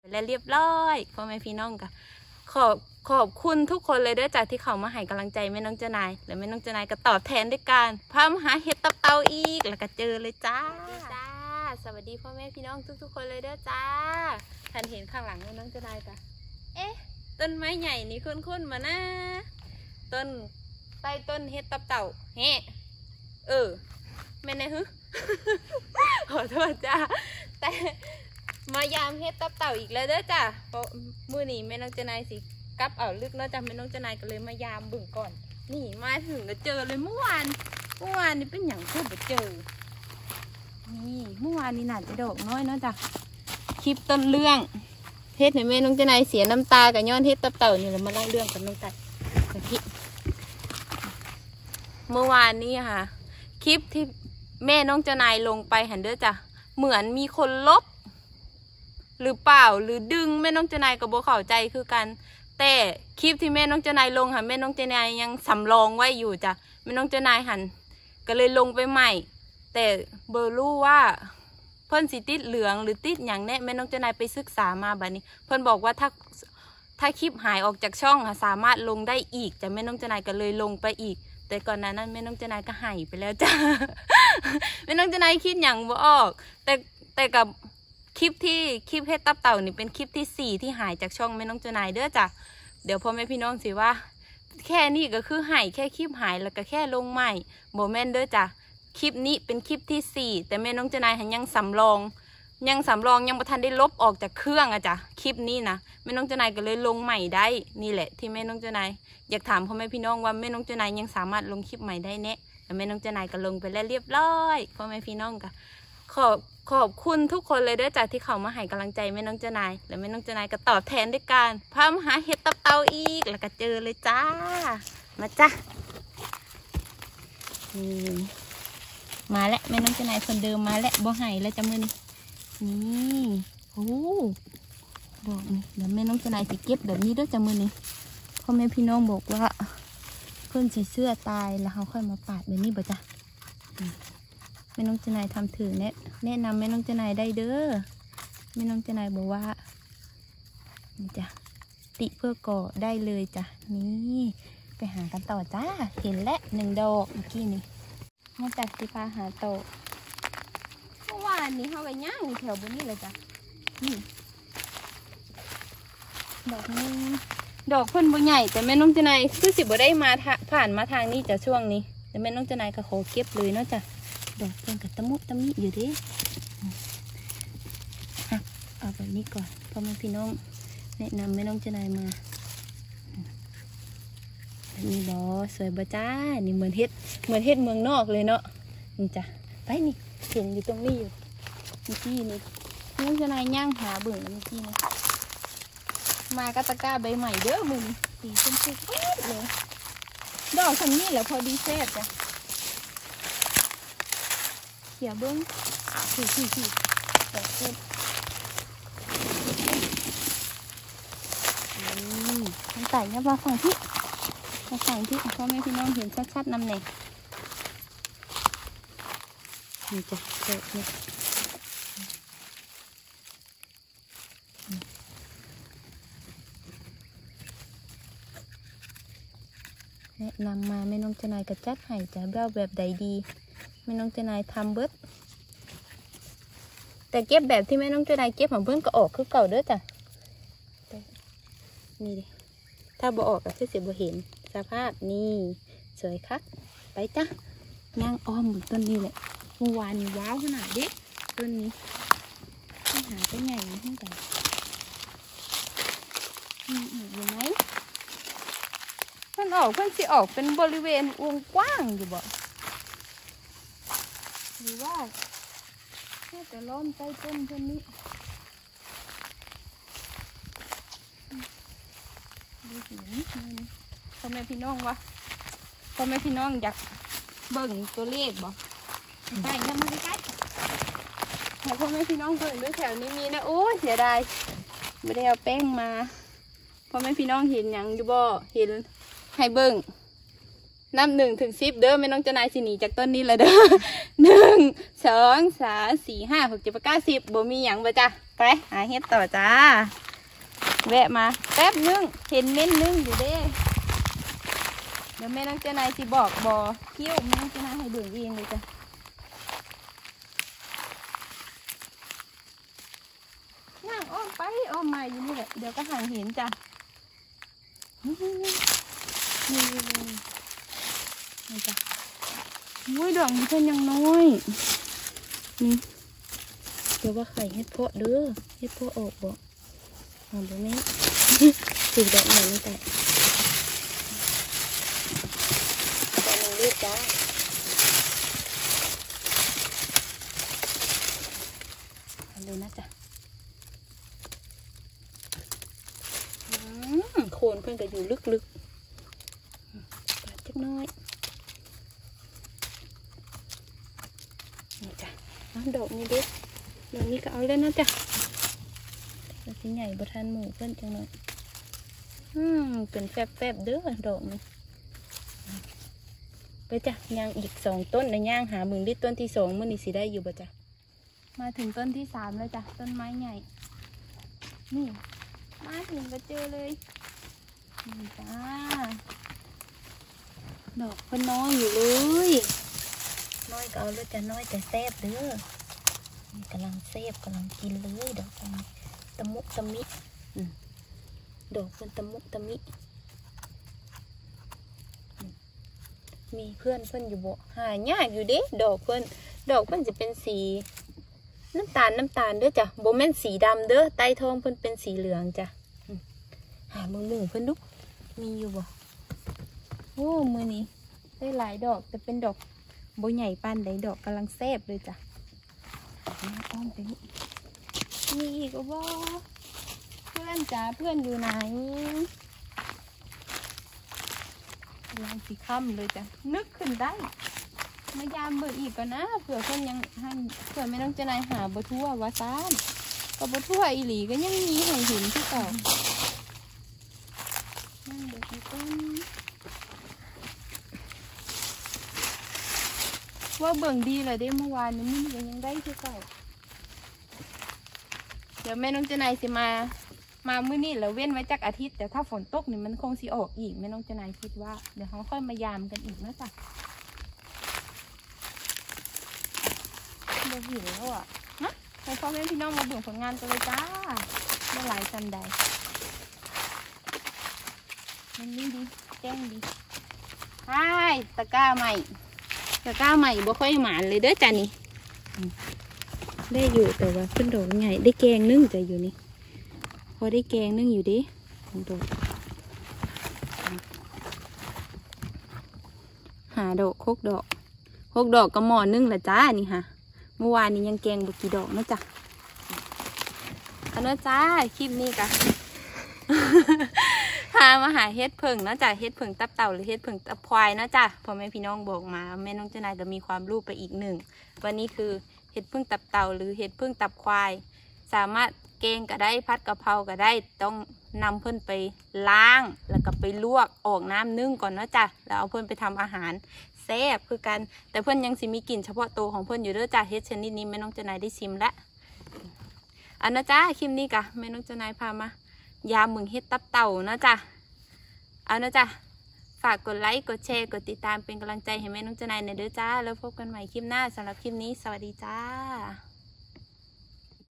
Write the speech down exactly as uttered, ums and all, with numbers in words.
และเรียบร้อยพ่อแม่พี่น้องกันขอบขอบคุณทุกคนเลยเด้อจากที่เขามาให้กำลังใจแม่น้องเจ้านายและแม่น้องเจ้านายก็ตอบแทนด้วยการพามาหาเห็ดตับเตาอีกแล้วก็เจอเลยจ้าจ้าสวัสดีพ่อแม่พี่น้องทุกๆคนเลยเด้อจ้าท่านเห็นข้างหลังแม่น้องเจ้านายจ้ะเอ๊ะต้นไม้ใหญ่นี่คุ้นๆมานะต้นใต้ต้นเห็ดตับเต่าเฮ้เออแม่นายฮึ ขอโทษจ้าแต่มายามเฮ็ดตับเต่าอีกแล้วเด้อจ้าเพราะมื้อนี้แม่น้องเจ้านายสิกลับเอาลึกเนาะจ้าแม่น้องเจ้านายก็เลยมายามบึ่งก่อนนี่มาถึงก็เจอเลยเมื่อวานเมื่อวานนี่เป็นอย่างเพิ่งไปเจอนี่เมื่อวานนี่น่าจะดอกน้อยเนาะจ้าคลิปต้นเรื่องเฮ็ดให้แม่น้องเจ้านายเสียน้ำตากับย้อนเฮ็ดตับเต่านี่แหละมาเล่าเรื่องกันน้องตัดกะทิเมื่อวานนี้ค่ะคลิปที่แม่น้องเจ้านายลงไปหันเด้อจ้ะเหมือนมีคนลบหรือเปล่าหรือดึงแม่น้องเจ้านายกับโบเข้าใจคือกันแต่คลิปที่แม่น้องเจ้านายลงค่ะแม่น้องเจ้านายยังสำรองไว้อยู่จ้ะแม่น้องเจ้านายหันก็เลยลงไปใหม่แต่เบอร์รู้ว่าเพิ่นสิติดเหลืองหรือติดอย่างแน่แม่น้องเจ้านายไปศึกษามาแบบนี้เพิ่นบอกว่าถ้าถ้าคลิปหายออกจากช่องค่ะสามารถลงได้อีกจ้ะแม่น้องเจ้านายก็เลยลงไปอีกแต่ก่อนหน้านั้นแม่น้องเจ้านายก็หายไปแล้วจ้า แม่น้องเจ้านายคิดอย่างบ่ออกแต่แต่กับคลิปที่คลิปเฮ็ดตับเต่านี่เป็นคลิปที่สี่ที่หายจากช่องแม่น้องเจ้านายเด้อจ้ะเดี๋ยวพ่อแม่พี่น้องสิว่าแค่นี้ก็คือหายแค่คลิปหายแล้วก็แค่ลงใหม่บ่แม่นเด้อจ้ะคลิปนี้เป็นคลิปที่สี่แต่แม่น้องเจ้านายหันยังสำรองยังสำรองยังบ่ทันได้ลบออกจากเครื่องอะจ้ะคลิปนี้นะแม่น้องเจ้านายก็เลยลงใหม่ได้นี่แหละที่แม่น้องเจ้านายอยากถามพ่อแม่พี่น้องว่าแม่น้องเจ้านายยังสามารถลงคลิปใหม่ได้แน่แต่แม่น้องเจ้านายก็ลงไปแล้วเรียบร้อยพ่อแม่พี่น้องก็ขอบขอบคุณทุกคนเลยเด้อจากที่เขามาให้กำลังใจแม่น้องเจ้านายและแม่น้องเจ้านายก็ตอบแทนด้วยการพามาหาเห็ดตับเตาอีกแล้วก็เจอเลยจ้ามาจ้ามาแล้วแม่น้องเจ้านายคนเดิมมาแล้วบ่ให้แล้วจ้ามือนี่นี่โอ้ดอกนี่เดี๋ยวแม่น้องเจ้านายสิเก็บแบบนี้ด้วยจ้ามือนี่พ่อแม่พี่น้องบอกว่าเพิ่นสีเสื้อตายแล้วเขาค่อยมาปาดแบบนี้บ่จ้ะแม่น้องเจ้านายทำถือแนะแนะนำแม่น้องเจ้านายได้เด้อแม่น้องเจ้านายบอกว่านี่จ้ะติเพื่อก่อได้เลยจ้ะนี่ไปหากันต่อจ้าเห็นแล้วหนึ่งดอกเมื่อกี้นี่มาจากสิพาหาโตเมื่อวานนี้เขาไปย่างอยู่แถวบนนี้เลยจ้ะนี่ดอกนึงดอกเพิ่นบ่ใหญ่แต่แม่น้องเจ้านายคือสิบ่ได้มาผ่านมาทางนี้จ้ะช่วงนี้แต่แม่น้องเจ้านายก็ขอเก็บเลยเนาะจ้ะดอกเพิ่นกับตะมุตะมิอยู่ดิเอาแบบนี้ก่อนพ่อแม่พี่น้องแนะนำแม่น้องเจ้านายมาแบบนี้บอสวยบ่จ้านี่เหมือนเฮ็ดเหมือนเฮ็ดเมืองนอกเลยเนาะนี่จ้ะไปนี่เห็นอยู่ตรงนี้อยู่เมื่อกี้นี่แม่น้องเจ้านายย่างหาเบิ่งเมื่อกี้นี่มากระตะกร้าใบใหม่เด้อมึงสีชมพูเลยดอกทำนี่แหละพอดีแซ่บจ้ะเขี่ยเบิ้งสี่สี่สี่ดอกเส้นมันไต่เนี่ยมาฝั่งที่มาฝั่งที่พ่อแม่พี่น้องเห็นชัดๆนำแหน่นี่จ้ะเด็ดนี่แนะนำมาแม่น้องเจ้านายกระจัดให้จ้ะเบ้าแบบใดดีแม่น้องเจ้านายทำเบิดแต่เก็บแบบที่แม่น้องเจ้านายเก็บของเพื่อนก็ออกคือเก่าเด้อจ้ะนี่ดิถ้าบ่ออกก็คือสิบ่เห็นสภาพนี่สวยคักไปจ้ะย่างอ้อมบนต้นนี้แหละเมื่อวานนี่ว้าวขนาดเด็กต้นนี้ต้องหาไปไงให้แต่มีอีกอยู่ไหมมันออกเพิ่นสิออกเป็นบริเวณวงกว้างอยู่บ่หรือว่าแค่แต่ล้อมใต้ต้นเท่านี้ดูสิพ่อแม่พี่น้องวะพ่อแม่พี่น้องอยากเบิ่งตัวเลขบ่ใกล้ยังไม่ใกล้แต่พ่อแม่พี่น้องเบิ่งด้วยแถวนี้มีนะโอ้เสียดายไม่ได้เอาแป้งมาพ่อแม่พี่น้องเห็นอย่างอยู่บ่เห็นให้เบิ่งนับหนึ่งถึงสิบเด้อแม่น้องเจ้านายสิหนีจากต้นนี้เลยเด้อหนึ่งสองสามสี่ห้าหกเจ็ดแปดเก้าสิบบ่มีอย่างบ่จ้ะไปหาเห็ดต่อจ้าแวะมาแป๊บนึงเห็นเม่นนึงอยู่เด้เดี๋ยวแม่น้องเจ้านายสิบอกบอเคี้ยวแม่น้องเจ้านายให้เบิ่งเองเลยจ้ะย่างอ้อมไปอ้อมมาอยู่นี่แหละเดี๋ยวก็ห่างเห็นจ้ะนี่นี่นี่จ้ะโอ้ยดอกมันเป็นยังน้อยนี่เดี๋ยวว่าไข่เห็ดเพาะเด้อเห็ดเพาะออกบ่หอมบ่แม่สีดอกใหญ่นี่แต่แต่มันเลือกจ้าทำเลยนะจ๊ะโคนเพื่อนก็อยู่ลึกๆปาดจักน้อยนี่จ้ะดอกนี้เด็กดอกนี้ก็เอาแล้วนะจ๊ะแต่สีใหญ่บทันหมูเพื่อนจังหน่อยอืมเป็นแฟบๆเด้อดอกนี้ไปจ้ะย่างอีกสองต้นในย่างหามึงได้ต้นที่สองเมื่อนี้สิได้อยู่บ่จ้ะมาถึงต้นที่สามแล้วจ้ะต้นไม้ใหญ่นี่มาถึงก็เจอเลยนี่จ้าดอกเพิ่นน้อยอยู่เลยน้อยก็เอาแล้วจ้ะน้อยแต่แซ่บเด้อกำลังเซฟกำลังกินเลยดอกนี้ตะมุตะมิดอกเป็นตะมุตะมิมีเพื่อนเพื่อนอยู่บ่หายากอยู่เด้ดอกเพื่อนดอกเพื่อนจะเป็นสีน้ำตาลน้ำตาลเด้อจ้ะโบแม่นสีดำเด้อใต้ท้องเพื่อนเป็นสีเหลืองจ้ะหามือหมูเพื่อนดุมีอยู่บ่โอ้มือนี้ได้หลายดอกแต่เป็นดอกโบใหญ่ปานใดดอกกำลังแซ่บเลยจ้ะอ้อมไปนี่มีอีกบ่เพื่อนจ๋าเพื่อนอยู่ไหนกำลังสีค่ำเลยจ้ะนึกขึ้นได้มายามเบิดอีกก่อนนะเผื่อเพื่อนยังให้เผื่อไม่ต้องจะนายหาบัทั่ววาซานก็บัทั่วอีหลีก็ยังมีให้เห็นที่เก่านั่งเด็กต้นว่าเบิ่งดีเลยได้เมื่อวานนี้มันก็ยังได้ที่เก่าเดี๋ยวแม่น้องเจนายสิมามามื้อนี้แล้วเว้นไว้จักอาทิตย์แต่ถ้าฝนตกนี่มันคงสิออกอีกแม่น้องเจนายคิดว่าเดี๋ยวเขาค่อยมายามกันอีกนะจ๊ะเราหิวแล้วอ่ะนะให้พ่อแม่พี่น้องมาเบิ่งผลงานกันเลยจ้าเมื่อหลายจันใดมันนี่ดีแจ้งดีใช่ตะกร้าใหม่ตะกร้าใหม่บ่ค่อยหมานเลยเด้อจ้ะนี่ได้อยู่แต่ว่าขึ้นดอกใหญ่ได้แกงนึ่งจะอยู่นี่พอได้แกงนึ่งอยู่ดิดอกหาดอกโคกดอกโคกดอกก็หม้อนึ่งละจ้านี่ค่ะเมื่อวานนี้ยังแกงบุกี่ดอกนะจ๊ะเอาเนาะจ้าคลิปนี้กะ พามาหาเฮ็ดเพิ่งเนาะจ้ะเฮ็ดเพิ่งตับเต่าหรือเฮ็ดเพิ่งตับควายเนาะจ้ะพอแม่พี่น้องบอกมาแม่น้องเจ้านายก็มีความรู้ไปอีกหนึ่งวันนี้คือเฮ็ดเพิ่งตับเต่าหรือเฮ็ดเพิ่งตับควายสามารถแกงก็ได้พัดกะเพราก็ได้ต้องนำเพิ่นไปล้างแล้วก็ไปลวกออกน้ำนึ่งก่อนเนาะจ้ะแล้วเอาเพิ่นไปทำอาหารแซ่บคือกันแต่เพิ่นยังสิมีกลิ่นเฉพาะตัวของเพิ่นอยู่เด้อจ้ะเฮ็ดชนิดนี้แม่น้องเจ้านายได้ชิมแล้วอันนะจ้าคลิปนี้กะแม่น้องเจ้านายพามายามมึงเฮ็ดตับเต่าเนาะจ้ะเอานะจ้ะฝากกดไลค์กดแชร์กดติดตามเป็นกำลังใจให้แม่น้องเจ้านายในเด้อจ้าแล้วพบกันใหม่คลิปหน้าสำหรับคลิปนี้สวัสดีจ้า